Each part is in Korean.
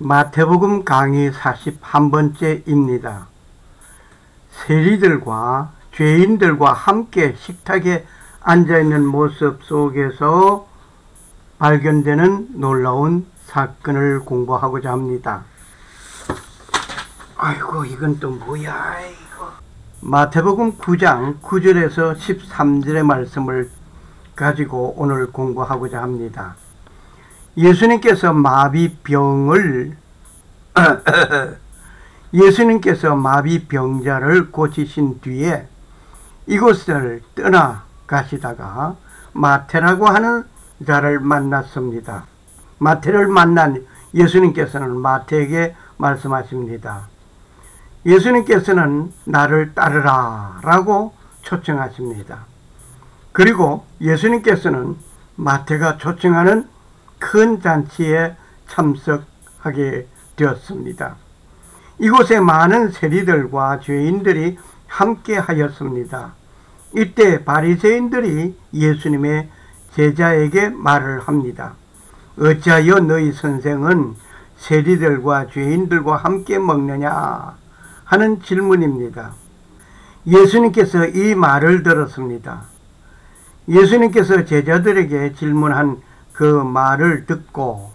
마태복음 강의 41번째입니다. 세리들과 죄인들과 함께 식탁에 앉아있는 모습 속에서 발견되는 놀라운 사건을 공부하고자 합니다. 아이고, 이건 또 뭐야 이거. 마태복음 9장 9절에서 13절의 말씀을 가지고 오늘 공부하고자 합니다. 예수님께서 마비병자를 고치신 뒤에 이곳을 떠나가시다가 마태라고 하는 자를 만났습니다. 마태를 만난 예수님께서는 마태에게 말씀하십니다. 예수님께서는 나를 따르라 라고 초청하십니다. 그리고 예수님께서는 마태가 초청하는 큰 잔치에 참석하게 되었습니다. 이곳에 많은 세리들과 죄인들이 함께 하였습니다. 이때 바리새인들이 예수님의 제자에게 말을 합니다. 어찌하여 너희 선생은 세리들과 죄인들과 함께 먹느냐 하는 질문입니다. 예수님께서 이 말을 들었습니다. 예수님께서 제자들에게 질문한 그 말을 듣고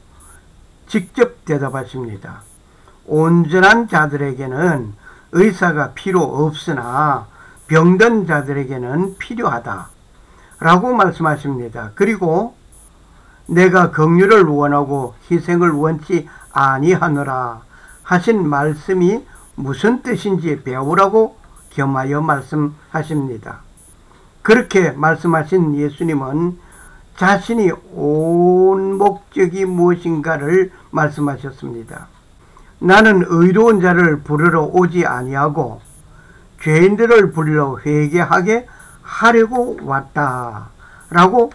직접 대답하십니다. 온전한 자들에게는 의사가 필요 없으나 병든 자들에게는 필요하다 라고 말씀하십니다. 그리고 내가 긍휼을 원하고 희생을 원치 아니하노라 하신 말씀이 무슨 뜻인지 배우라고 겸하여 말씀하십니다. 그렇게 말씀하신 예수님은 자신이 온 목적이 무엇인가를 말씀하셨습니다. 나는 의로운 자를 부르러 오지 아니하고 죄인들을 부르러 회개하게 하려고 왔다 라고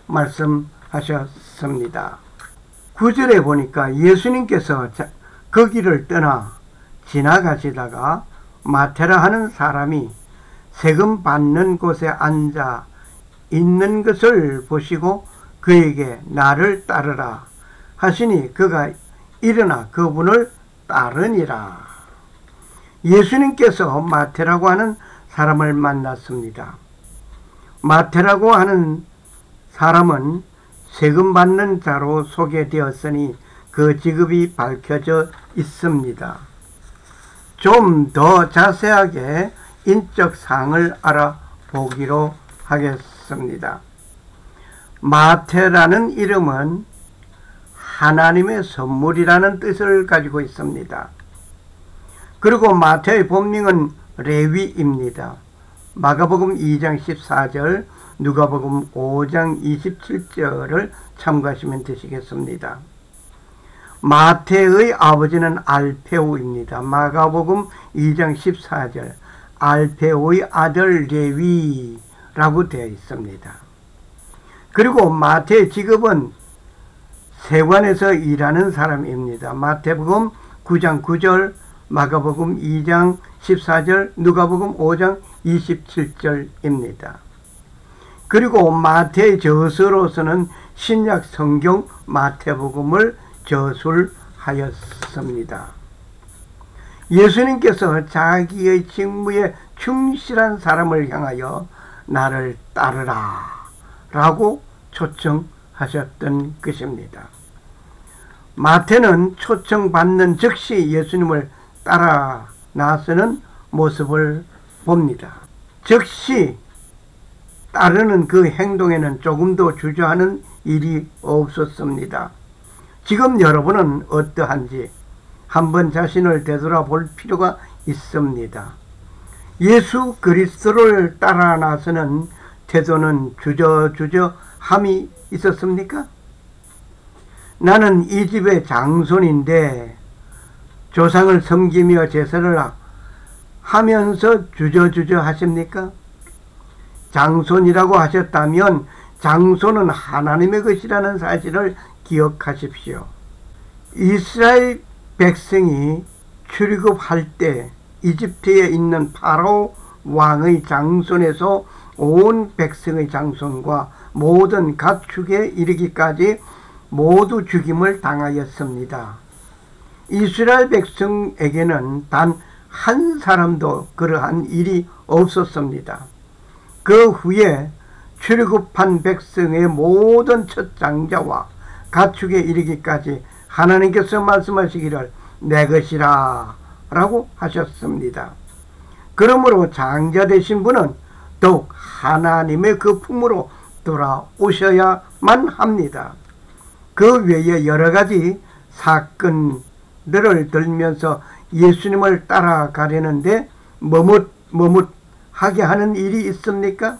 말씀하셨습니다. 9절에 보니까 예수님께서 그 길을 떠나 지나가시다가 마태라 하는 사람이 세금 받는 곳에 앉아 있는 것을 보시고 그에게 나를 따르라 하시니 그가 일어나 그분을 따르니라. 예수님께서 마태라고 하는 사람을 만났습니다. 마태라고 하는 사람은 세금 받는 자로 소개되었으니 그 직업이 밝혀져 있습니다. 좀 더 자세하게 인적 사항을 알아보기로 하겠습니다. 마태라는 이름은 하나님의 선물이라는 뜻을 가지고 있습니다. 그리고 마태의 본명은 레위입니다. 마가복음 2장 14절, 누가복음 5장 27절을 참고하시면 되시겠습니다. 마태의 아버지는 알페오입니다. 마가복음 2장 14절, 알페오의 아들 레위라고 되어 있습니다. 그리고 마태의 직업은 세관에서 일하는 사람입니다. 마태복음 9장 9절, 마가복음 2장 14절, 누가복음 5장 27절입니다. 그리고 마태의 저서로서는 신약 성경 마태복음을 저술하였습니다. 예수님께서 자기의 직무에 충실한 사람을 향하여 나를 따르라 라고 초청하셨던 것입니다. 마태는 초청받는 즉시 예수님을 따라 나서는 모습을 봅니다. 즉시 따르는 그 행동에는 조금도 주저하는 일이 없었습니다. 지금 여러분은 어떠한지 한번 자신을 되돌아볼 필요가 있습니다. 예수 그리스도를 따라 나서는 태도는 주저함이 있었습니까? 나는 이 집의 장손인데 조상을 섬기며 제사를 하면서 주저 하십니까? 장손이라고 하셨다면 장손은 하나님의 것이라는 사실을 기억하십시오. 이스라엘 백성이 출애굽할 때 이집트에 있는 파라오 왕의 장손에서 온 백성의 장손과 모든 가축에 이르기까지 모두 죽임을 당하였습니다. 이스라엘 백성에게는 단 한 사람도 그러한 일이 없었습니다. 그 후에 출애굽한 백성의 모든 첫 장자와 가축에 이르기까지 하나님께서 말씀하시기를 내 것이라 라고 하셨습니다. 그러므로 장자 되신 분은 더욱 하나님의 그 품으로 돌아오셔야만 합니다. 그 외에 여러 가지 사건들을 들면서 예수님을 따라가려는데 머뭇하게 하는 일이 있습니까?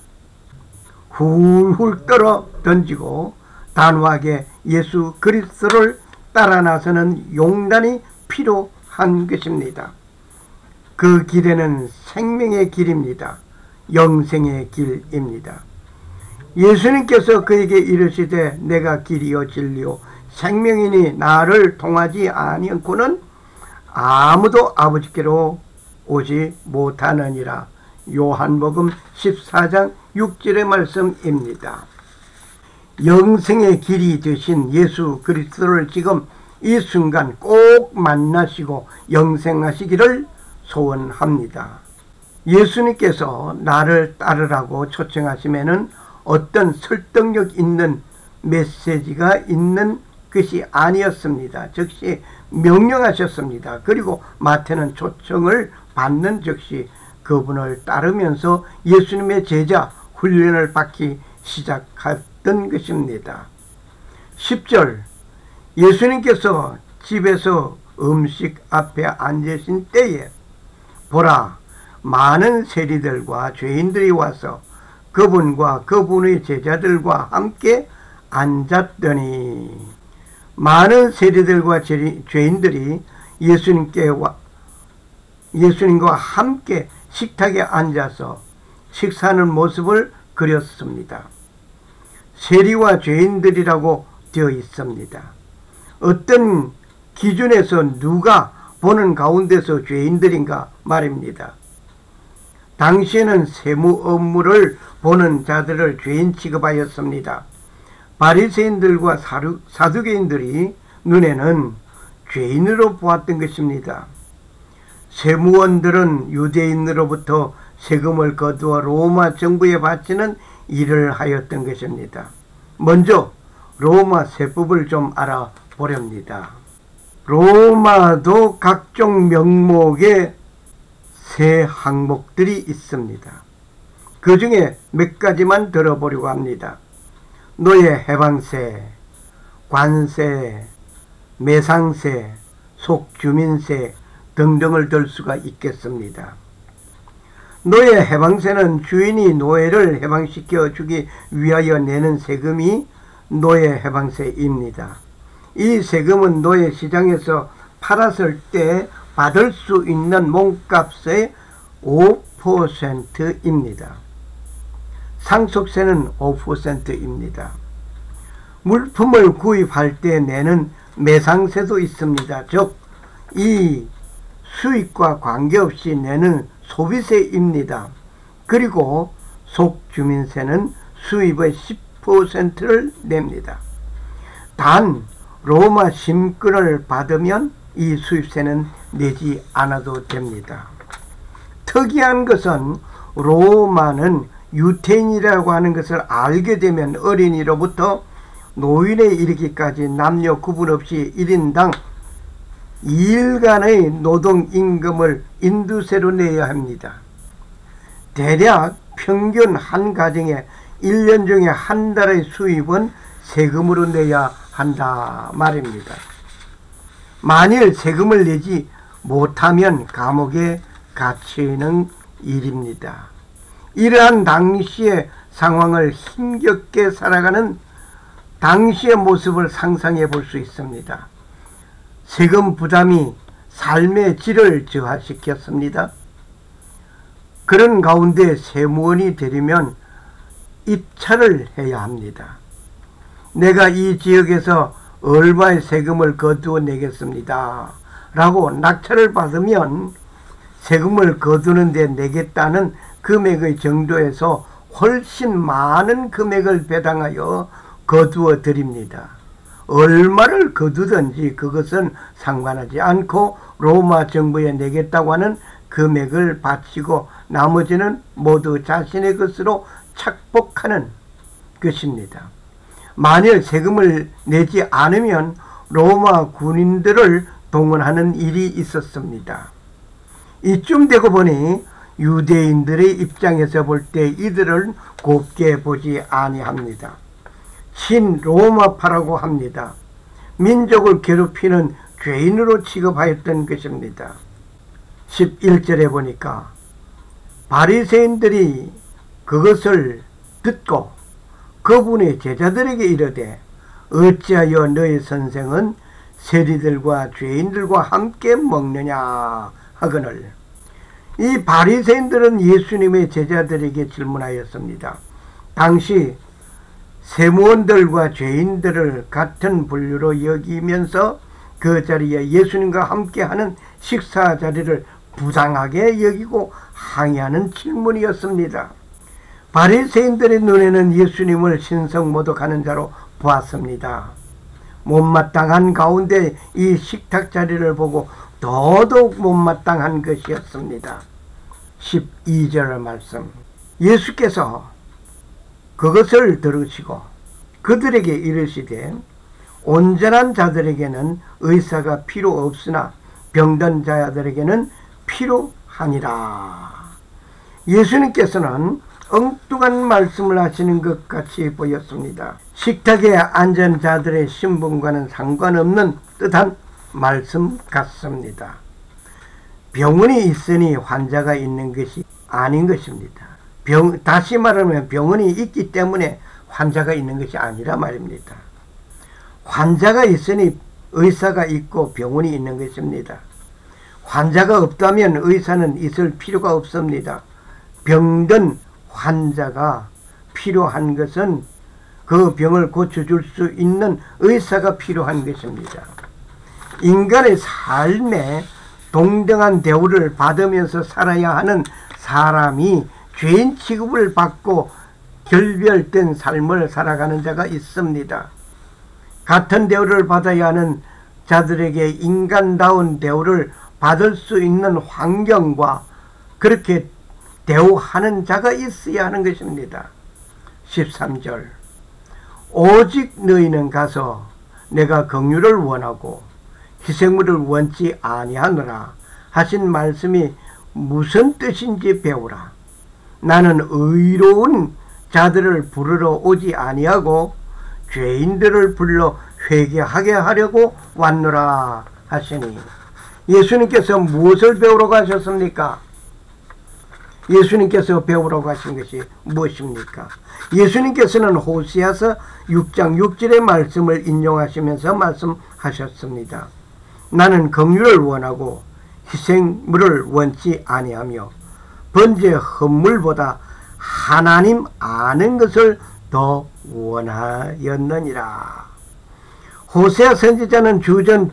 훌훌 떨어 던지고 단호하게 예수 그리스도를 따라 나서는 용단이 필요한 것입니다. 그 길에는 생명의 길입니다. 영생의 길입니다. 예수님께서 그에게 이르시되 내가 길이요 진리요 생명이니 나를 통하지 아니하고는 아무도 아버지께로 오지 못하느니라. 요한복음 14장 6절의 말씀입니다. 영생의 길이 되신 예수 그리스도를 지금 이 순간 꼭 만나시고 영생하시기를 소원합니다. 예수님께서 나를 따르라고 초청하시면은 어떤 설득력 있는 메시지가 있는 것이 아니었습니다. 즉시 명령하셨습니다. 그리고 마태는 초청을 받는 즉시 그분을 따르면서 예수님의 제자 훈련을 받기 시작했던 것입니다. 10절 예수님께서 집에서 음식 앞에 앉으신 때에 보라 많은 세리들과 죄인들이 와서 그분과 그분의 제자들과 함께 앉았더니 많은 세리들과 죄인들이 예수님과 함께 식탁에 앉아서 식사하는 모습을 그렸습니다. 세리와 죄인들이라고 되어 있습니다. 어떤 기준에서 누가 보는 가운데서 죄인들인가 말입니다. 당시에는 세무 업무를 보는 자들을 죄인 취급하였습니다. 바리새인들과 사두개인들이 눈에는 죄인으로 보았던 것입니다. 세무원들은 유대인으로부터 세금을 거두어 로마 정부에 바치는 일을 하였던 것입니다. 먼저 로마 세법을 좀 알아보렵니다. 로마도 각종 명목의 세 항목들이 있습니다. 그 중에 몇 가지만 들어보려고 합니다. 노예 해방세, 관세, 매상세, 속주민세 등등을 들 수가 있겠습니다. 노예 해방세는 주인이 노예를 해방시켜 주기 위하여 내는 세금이 노예 해방세입니다. 이 세금은 노예 시장에서 팔았을 때 받을 수 있는 몸값의 5%입니다. 상속세는 5%입니다. 물품을 구입할 때 내는 매상세도 있습니다. 즉, 이 수익과 관계없이 내는 소비세입니다. 그리고 속주민세는 수입의 10%를 냅니다. 단 로마 심권을 받으면 이 수입세는 내지 않아도 됩니다. 특이한 것은 로마는 유태인이라고 하는 것을 알게 되면 어린이로부터 노인에 이르기까지 남녀 구분 없이 1인당 2일간의 노동임금을 인두세로 내야 합니다. 대략 평균 한 가정에 1년 중에 한 달의 수입은 세금으로 내야 한다 말입니다. 만일 세금을 내지 못하면 감옥에 갇히는 일입니다. 이러한 당시의 상황을 힘겹게 살아가는 당시의 모습을 상상해 볼 수 있습니다. 세금 부담이 삶의 질을 저하시켰습니다. 그런 가운데 세무원이 되려면 입찰을 해야 합니다. 내가 이 지역에서 얼마의 세금을 거두어 내겠습니다 라고 낙찰을 받으면 세금을 거두는 데 내겠다는 금액의 정도에서 훨씬 많은 금액을 배당하여 거두어 드립니다. 얼마를 거두든지 그것은 상관하지 않고 로마 정부에 내겠다고 하는 금액을 바치고 나머지는 모두 자신의 것으로 착복하는 것입니다. 만일 세금을 내지 않으면 로마 군인들을 동원하는 일이 있었습니다. 이쯤 되고 보니 유대인들의 입장에서 볼 때 이들을 곱게 보지 아니합니다. 친로마파라고 합니다. 민족을 괴롭히는 죄인으로 취급하였던 것입니다. 11절에 보니까 바리새인들이 그것을 듣고 그분의 제자들에게 이르되 어찌하여 너희 선생은 세리들과 죄인들과 함께 먹느냐 하거늘. 이 바리새인들은 예수님의 제자들에게 질문하였습니다. 당시 세무원들과 죄인들을 같은 분류로 여기면서 그 자리에 예수님과 함께하는 식사 자리를 부당하게 여기고 항의하는 질문이었습니다. 바리새인들의 눈에는 예수님을 신성모독하는 자로 보았습니다. 못마땅한 가운데 이 식탁 자리를 보고 더더욱 못마땅한 것이었습니다. 12절 말씀. 예수께서 그것을 들으시고 그들에게 이르시되 온전한 자들에게는 의사가 필요 없으나 병든 자들에게는 필요하니라. 예수님께서는 엉뚱한 말씀을 하시는 것 같이 보였습니다. 식탁에 앉은 자들의 신분과는 상관없는 뜻한 말씀 같습니다. 병원이 있으니 환자가 있는 것이 아닌 것입니다. 다시 말하면 병원이 있기 때문에 환자가 있는 것이 아니라 말입니다. 환자가 있으니 의사가 있고 병원이 있는 것입니다. 환자가 없다면 의사는 있을 필요가 없습니다. 병든 환자가 필요한 것은 그 병을 고쳐줄 수 있는 의사가 필요한 것입니다. 인간의 삶에 동등한 대우를 받으면서 살아야 하는 사람이 죄인 취급을 받고 결별된 삶을 살아가는 자가 있습니다. 같은 대우를 받아야 하는 자들에게 인간다운 대우를 받을 수 있는 환경과 그렇게 대우하는 자가 있어야 하는 것입니다. 13절. 오직 너희는 가서 내가 긍휼을 원하고 희생물을 원치 아니하노라 하신 말씀이 무슨 뜻인지 배우라. 나는 의로운 자들을 부르러 오지 아니하고 죄인들을 불러 회개하게 하려고 왔노라 하시니, 예수님께서 무엇을 배우러 가셨습니까? 예수님께서 배우러 가신 것이 무엇입니까? 예수님께서는 호세아서 6장 6절의 말씀을 인용하시면서 말씀하셨습니다. 나는 긍휼을 원하고 희생물을 원치 아니하며 번제 헌물보다 하나님 아는 것을 더 원하였느니라. 호세아 선지자는 주전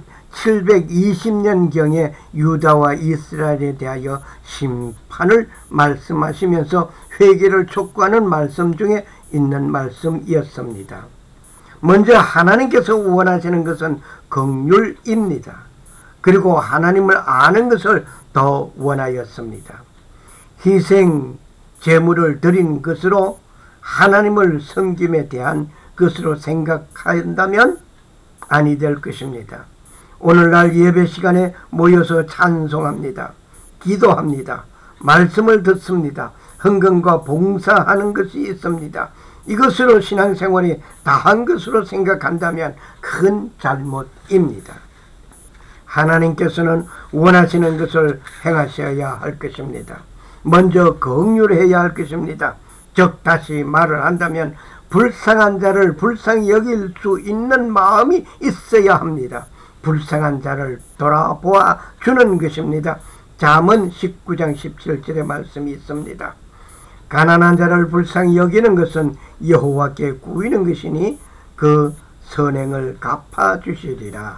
720년경에 유다와 이스라엘에 대하여 심판을 말씀하시면서 회개를 촉구하는 말씀 중에 있는 말씀이었습니다. 먼저 하나님께서 원하시는 것은 긍휼입니다. 그리고 하나님을 아는 것을 더 원하였습니다. 희생 제물을 드린 것으로 하나님을 섬김에 대한 것으로 생각한다면 아니 될 것입니다. 오늘날 예배 시간에 모여서 찬송합니다. 기도합니다. 말씀을 듣습니다. 헌금과 봉사하는 것이 있습니다. 이것으로 신앙생활이 다한 것으로 생각한다면 큰 잘못입니다. 하나님께서는 원하시는 것을 행하셔야 할 것입니다. 먼저 긍휼해야 할 것입니다. 즉 다시 말을 한다면 불쌍한 자를 불쌍히 여길 수 있는 마음이 있어야 합니다. 불쌍한 자를 돌아보아 주는 것입니다. 잠언 19장 17절의 말씀이 있습니다. 가난한 자를 불쌍히 여기는 것은 여호와께 구이는 것이니 그 선행을 갚아주시리라.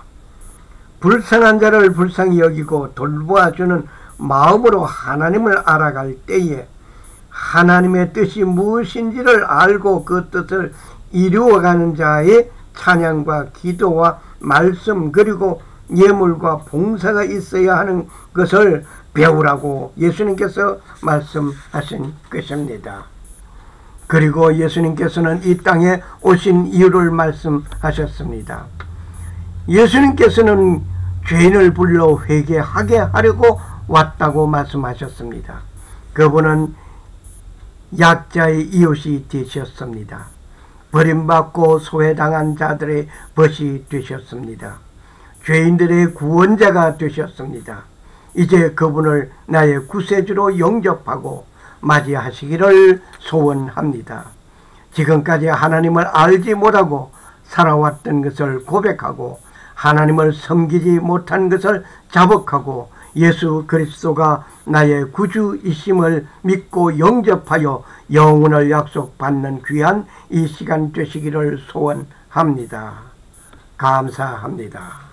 불쌍한 자를 불쌍히 여기고 돌보아주는 마음으로 하나님을 알아갈 때에 하나님의 뜻이 무엇인지를 알고 그 뜻을 이루어가는 자의 찬양과 기도와 말씀 그리고 예물과 봉사가 있어야 하는 것을 배우라고 예수님께서 말씀하신 것입니다. 그리고 예수님께서는 이 땅에 오신 이유를 말씀하셨습니다. 예수님께서는 죄인을 불러 회개하게 하려고 왔다고 말씀하셨습니다. 그분은 약자의 이웃이 되셨습니다. 버림받고 소외당한 자들의 벗이 되셨습니다. 죄인들의 구원자가 되셨습니다. 이제 그분을 나의 구세주로 영접하고 맞이하시기를 소원합니다. 지금까지 하나님을 알지 못하고 살아왔던 것을 고백하고 하나님을 섬기지 못한 것을 자복하고 예수 그리스도가 나의 구주이심을 믿고 영접하여 영혼을 약속받는 귀한 이 시간 되시기를 소원합니다. 감사합니다.